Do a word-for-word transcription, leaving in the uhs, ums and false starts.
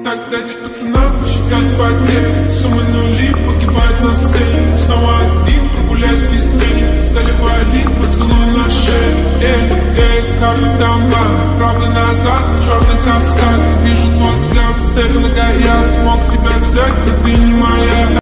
Так дайте пацанам посчитать потери. Суммы нули погибают на сцене. Снова один, прогуляюсь без тени. Заливаю лик, поцелуй на шею. Эй, эй, капли дома. Правый назад, черный каскад. Вижу твой взгляд, Степана Гаят. Мог тебя взять, но ты не моя.